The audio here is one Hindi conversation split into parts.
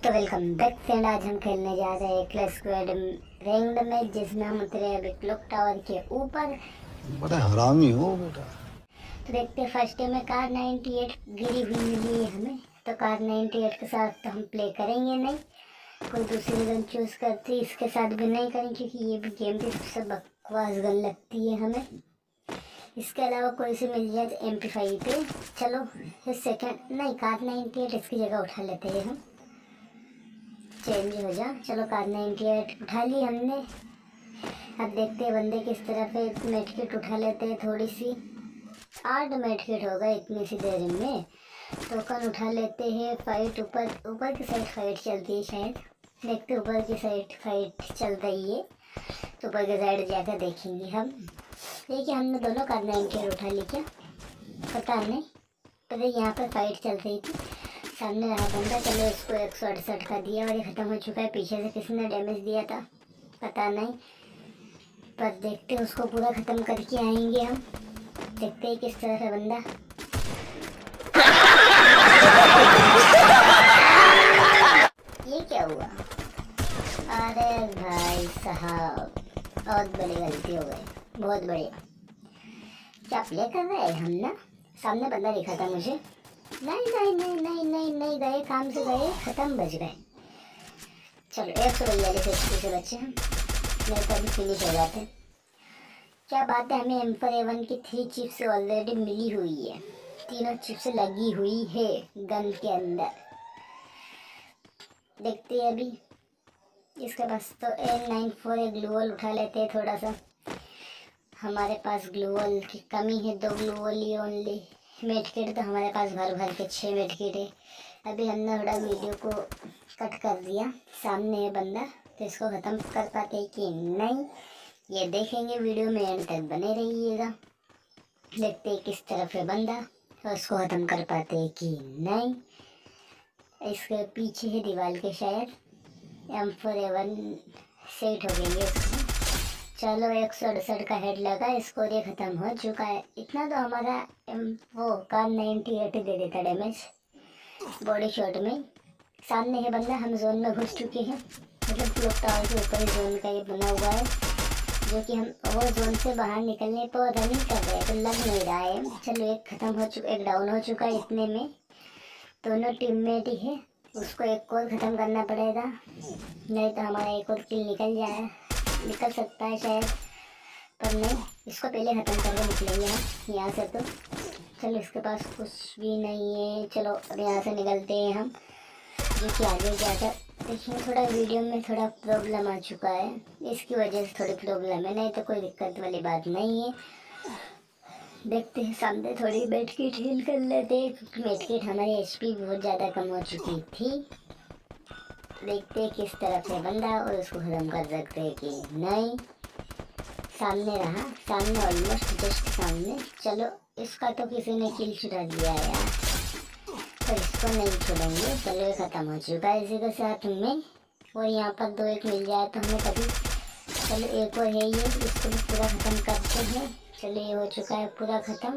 तो वेलकम बैक फ्रेंड। आज हम खेलने जा रहे हैं क्लैश स्क्वाड रैंक्ड में, जिसमें हम उतरे अभी क्लॉक टावर के ऊपर। बड़ा हरामी हो बेटा। तो देखते हैं, फर्स्ट डे में कार 98 गिरी हुई मिली है हमें। तो कार 98 के साथ तो हम प्ले करेंगे नहीं, कोई दूसरी गन चूज़ करते इसके साथ भी नहीं करेंगे, क्योंकि ये भी गेम की सबसे बकवास गन लगती है हमें। इसके अलावा कोई से मिल जाए तो MP5 पे चलो सेकेंड नहीं, कार 98 इसकी जगह उठा लेते हैं हम, चेंज हो जा। चलो कार 98 उठा ली हमने। अब देखते हैं बंदे किस तरफ है। मेडकिट उठा लेते हैं, थोड़ी सी 8 मेडकिट हो गए इतनी सी देर में। टोकन उठा लेते हैं। फाइट ऊपर की साइड फाइट चलती है शायद, देखते ऊपर की साइड फाइट चल रही है, तो ऊपर की साइड जाकर देखेंगे हम। देखिए हमने दोनों कार 98 उठा ली क्या पता नहीं, पर यहाँ पर फाइट चल रही थी। सामने रहा बंदा, चलो इसको 168 का दिया और ये ख़त्म हो चुका है। पीछे से किसने डैमेज दिया था पता नहीं, पर देखते हैं उसको पूरा ख़त्म करके आएंगे हम। देखते हैं किस तरह से बंदा। ये क्या हुआ? अरे भाई साहब, बहुत बड़ी गलती हो गई, बहुत बढ़िया। क्या प्ले कर रहे हैं हम ना? सामने बंदा दिखा था मुझे। नहीं गए, काम से गए, ख़त्म, बच गए। चलो 142 HP से बचे हम, मेरे को अभी फिनिश हो जाते। क्या बात है, हमें M4A1 की 3 चिप्स ऑलरेडी मिली हुई है, तीनों चिप्स लगी हुई है गन के अंदर। देखते हैं अभी इसके पास तो M94 ग्लूवॉल उठा लेते हैं थोड़ा सा। हमारे पास ग्लूवॉल की कमी है, 2 ग्लूवॉल ही ओनली। मेडकिट तो हमारे पास भर के 6 मेडकिट है। अभी हमने थोड़ा वीडियो को कट कर दिया। सामने है बंदा, तो इसको ख़त्म कर पाते कि नहीं ये देखेंगे, वीडियो में एंड तक बने रहिएगा। देखते हैं किस तरफ है बंदा और उसको ख़त्म कर पाते कि नहीं। इसके पीछे है दीवार के शायद। M4A1 सेट हो गई है इसको। चलो 168 का हेड लगा, स्कोर ये ख़त्म हो चुका है। इतना तो हमारा वो कार 98 दे देता डैमेज बॉडी शॉट में। सामने है बंदा, हम जोन में घुस चुके हैं, मतलब क्लॉक टावर के ऊपर जोन का ये बना हुआ है, जो कि हम वो जोन से बाहर निकलने पर रनिंग कर रहे हैं तो लग नहीं रहा है। चलो एक ख़त्म हो चुका, एक डाउन हो चुका है। इतने में दोनों टीममेट ही है, उसको एक और ख़त्म करना पड़ेगा, नहीं तो हमारा एक और किल निकल सकता है शायद, पर नहीं, इसको पहले ख़त्म करके निकलेंगे हम यहाँ से। तो चलो इसके पास कुछ भी नहीं है, चलो अब यहाँ से निकलते हैं हम, जो कि आगे जाकर देखिए। थोड़ा वीडियो में थोड़ा प्रॉब्लम आ चुका है, इसकी वजह से थोड़ी प्रॉब्लम है, नहीं तो कोई दिक्कत वाली बात नहीं है। देखते हैं सामने थोड़ी मेडकिट हील कर लेते हैं, क्योंकि मेडकिट हमारी HP बहुत ज़्यादा कम हो चुकी थी। देखते हैं किस तरफ है बंदा और उसको ख़त्म कर सकते हैं कि नहीं। सामने रहा, सामने ऑलमोस्ट जस्ट सामने। चलो इसका तो किसी ने किल छुड़ा दिया यार, तो इसको नहीं छोड़ेंगे। चलो ये ख़त्म हो चुका है इसी के साथ में, और यहाँ पर 2-1 मिल जाए तो हमें कभी। चलो एक और है ये, इसको भी पूरा ख़त्म करते हैं। चलो ये हो चुका है पूरा ख़त्म।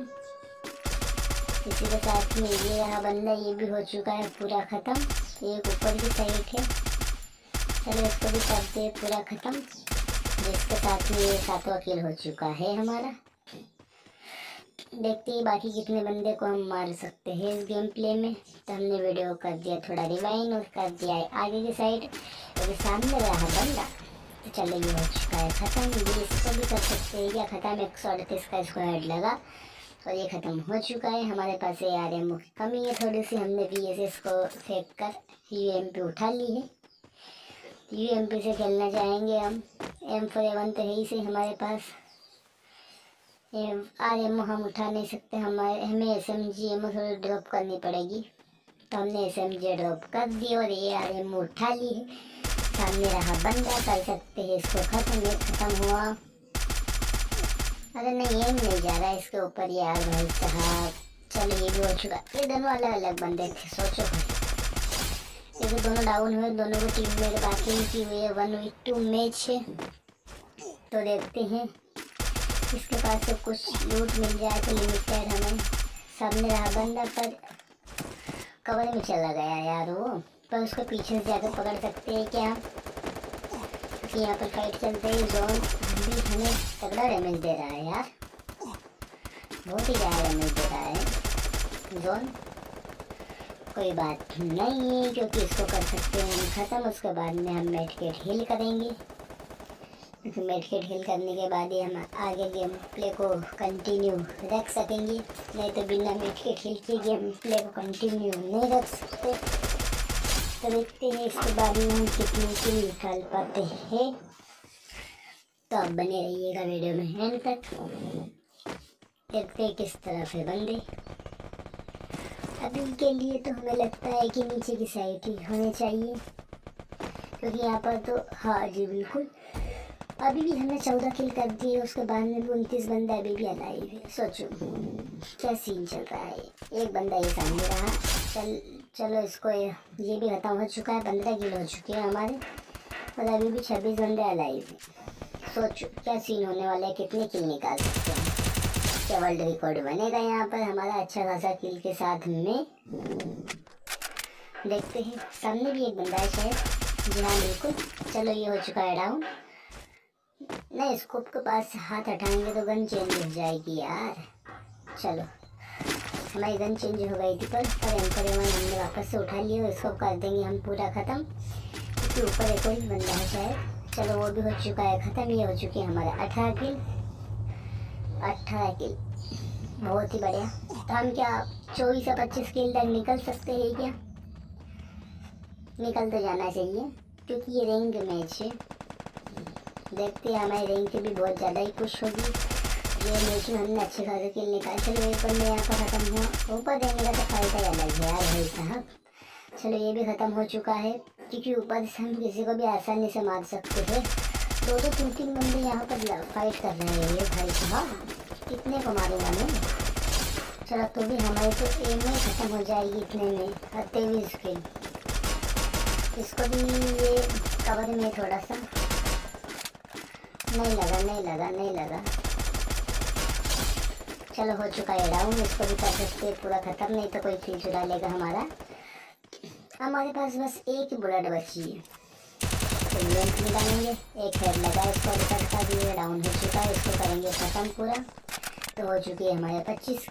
इसी के साथ में ये रहा बंदा, ये भी हो चुका है पूरा ख़त्म। एक ऊपर की साइड है, चलो इसको भी करते हैं पूरा ख़त्म, जिसके साथ में ये 7वां किल हो चुका है हमारा। देखते हैं बाकी कितने बंदे को हम मार सकते हैं इस गेम प्ले में। तो हमने वीडियो कर दिया थोड़ा रिवाइंड और कर दिया है आगे की साइड, अभी सामने रहा बंदा। तो चलो ये हो चुका है ख़त्म। ये इसको भी कर सकते हैं क्या ख़त्म, 138 का इसको हेड लगा और ये ख़त्म हो चुका है। हमारे पास AR की कमी है थोड़ी सी, हमने VSS को फेंक कर UMP उठा ली है। UMP से खेलना चाहेंगे हम। M4A1 तो है ही से हमारे पास, RMO हम उठा नहीं सकते, हमें SMG एमओ थोड़ी ड्रॉप करनी पड़ेगी, तो हमने SMG ड्रॉप कर दी और ये RMO उठा ली है। सामने रहा बंदा, कर सकते हैं इसको ख़त्म। ये ख़त्म हुआ, अरे नहीं ये नहीं जा रहा है इसके ऊपर यार भाई साहब। चलो ये भी हो चुका। ये दोनों अलग अलग बंदे थे, सोचो भाई, ये तो दोनों डाउन हुए, दोनों को टीम में बाकी की हुई है। 1v2 मैच है, तो देखते हैं इसके पास से कुछ लूट मिल जाए तो लिमिटेड हमें। सामने रहा बंदा, पर कवर में चला गया यार वो। पर उसको पीछे से जाकर पकड़ सकते हैं क्या, क्योंकि यहाँ पर फाइट चलते हैं। जोन भी हमें तगड़ा डैमेज दे रहा है यार, बहुत ही ज़्यादा डैमेज दे रहा है जोन। कोई बात नहीं, क्योंकि इसको कर सकते हैं हम ख़त्म। उसके बाद में हम मेडकिट हील करेंगे, क्योंकि मेडकिट हील करने के बाद ही हम आगे गेम प्ले को कंटिन्यू रख सकेंगे, नहीं तो बिना मेडकिट हील के गेम प्ले को कंटिन्यू नहीं रख सकते। तो देखते हैं इसके बाद में हम कितने किल निकाल पाते हैं। तो अब बने रहिएगा वीडियो में एंड तक, देखते हैं किस तरफ है बंदे। अभी के लिए तो हमें लगता है कि नीचे की साइड ही होने चाहिए, क्योंकि यहाँ पर तो हाँ जी बिल्कुल, अभी भी हमने 14 किल कर दिए। उसके बाद में भी 29 बंदा अभी भी अलाइव है। सोचो क्या सीन चल रहा है। एक बंदा ये सामने रहा, चलो इसको ये भी खत्म हो चुका है। 15 किल हो चुके हैं हमारे, और अभी भी 26 बंदे अलाइव हैं। सोचो क्या सीन होने वाला है, कितने किल निकाल सकते हैं। क्या वर्ल्ड रिकॉर्ड बनेगा यहाँ पर हमारा अच्छा खासा किल के साथ में। देखते हैं, सामने भी एक बंदा है शायद, जी हाँ बिल्कुल। चलो ये हो चुका है डाउन। नहीं, स्कोप के पास हाथ हटाएंगे तो गन चेंज हो जाएगी यार। चलो हमारी गन चेंज हो गई थी, पर M4A1 हमने वापस से उठा लिया। इसको कर देंगे हम पूरा ख़त्म, क्योंकि ऊपर एक और बंदा है शायद। चलो वो भी हो चुका है ख़त्म। ये हो चुके हैं हमारे 18 किल। बहुत ही बढ़िया। तो हम क्या 24 या 25 किल तक निकल सकते हैं क्या? निकल तो जाना चाहिए, क्योंकि ये रैंक मैच है। देखते हैं, हमारी रैंक भी बहुत ज़्यादा ही खुश होगी। ये मैच में हमने अच्छे खासे किल निकाल। चलो एक बंदे यहाँ पर ख़त्म हुआ। ऊपर देने का तो फायदा ही अलग है यार भाई साहब। चलो ये भी ख़त्म हो चुका है, क्योंकि ऊपर से हम किसी को भी आसानी से मार सकते हैं। 2-3 बंदे यहाँ पर फाइट कर रहे हैं ये भाई साहब, कितने को मारूंगा मैं। चलो तो भी हमारी तो एम में ख़त्म हो जाएगी इतने में। 23 किल। इसको भी ये कवर में थोड़ा सा नहीं लगा। चलो हो चुका है डाउन। इसको भी कर सकते पूरा ख़त्म, नहीं तो कोई किल चुरा लेगा हमारा। हमारे पास बस एक ही बुलेट बची है, तो बुलेट निकालेंगे। एक हेड लगा, इसको करता भी डाउन हो चुका है। इसको करेंगे ख़त्म पूरा। तो हो चुकी है हमारे 25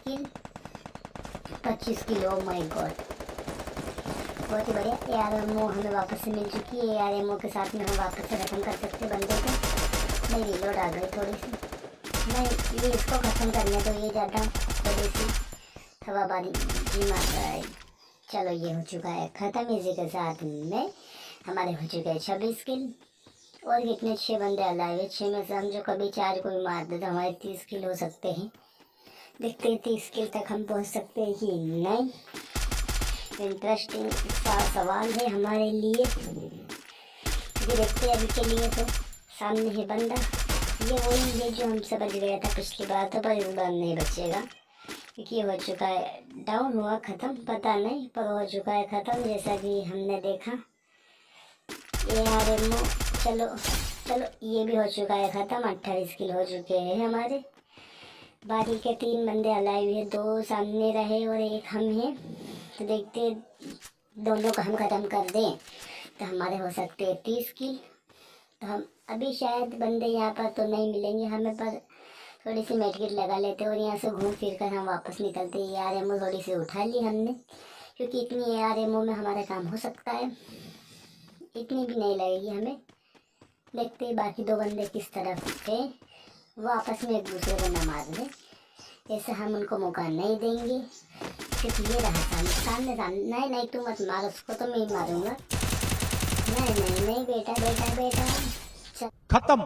किल। ओ माय गॉड, बहुत ही बढ़िया। AR-MO हमें वापस से मिल चुकी है। AR-MO के साथ में हम वापस से ख़त्म कर सकते बंदे को। नहीं, रिलोड आ गई थोड़ी सी। नहीं, ये इसको ख़त्म करने तो ये ज़्यादा थोड़ी सी हवाबाजी जी मार रहा है। चलो ये हो चुका है ख़त्म। इसी के साथ में हमारे हो चुके हैं 26 किल। और कितने 6 बंदे अलाइव है। 6 में से हम जो कभी 4 कोई मार दे तो हमारे 30 किल हो सकते हैं। देखते हैं 30 किल तक हम पहुंच सकते हैं कि नहीं। इंटरेस्टिंग सा सवाल है हमारे लिए, क्योंकि देखते हैं अभी के लिए तो सामने है बंदा। ये वही है जो हमसे बच गया था पिछली बार, तो पर इस बार नहीं बचेगा, क्योंकि हो चुका है डाउन। हुआ ख़त्म पता नहीं, पर हो चुका है ख़त्म जैसा कि हमने देखा। AR-MO चलो ये भी हो चुका है ख़त्म। 28 किल हो चुके हैं हमारे। बाकी के 3 बंदे अलाइव है, 2 सामने रहे और एक हम हैं। तो देखते दोनों को हम ख़त्म कर दें तो हमारे हो सकते हैं 30 किल। तो हम अभी शायद बंदे यहाँ पर तो नहीं मिलेंगे हमें, पर थोड़ी सी मेडकिट लगा लेते और यहाँ से घूम फिर कर हम वापस निकलते। AR-MO थोड़ी सी उठा ली हमने, क्योंकि इतनी AR-MO में हमारा काम हो सकता है। इतनी भी नहीं लगेगी हमें। देखते हैं बाकी 2 बंदे किस तरफ थे, वो आपस में एक दूसरे को न मार दें। ऐसे हम उनको मौका नहीं देंगे, क्योंकि ये रहा सामने। नहीं तू मत मार उसको, तो मैं मारूंगा। नहीं बेटा। खत्म।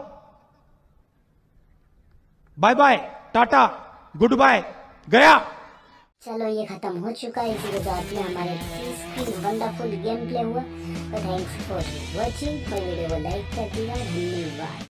Bye bye, tata, goodbye, गया। चलो ये ख़त्म हो चुका है। इसी के साथ में हमारे 30 किल वंडरफुल गेम प्ले हुआ। तो थैंक्स फॉर वॉचिंग। वीडियो को लाइक कर दिया, धन्यवाद।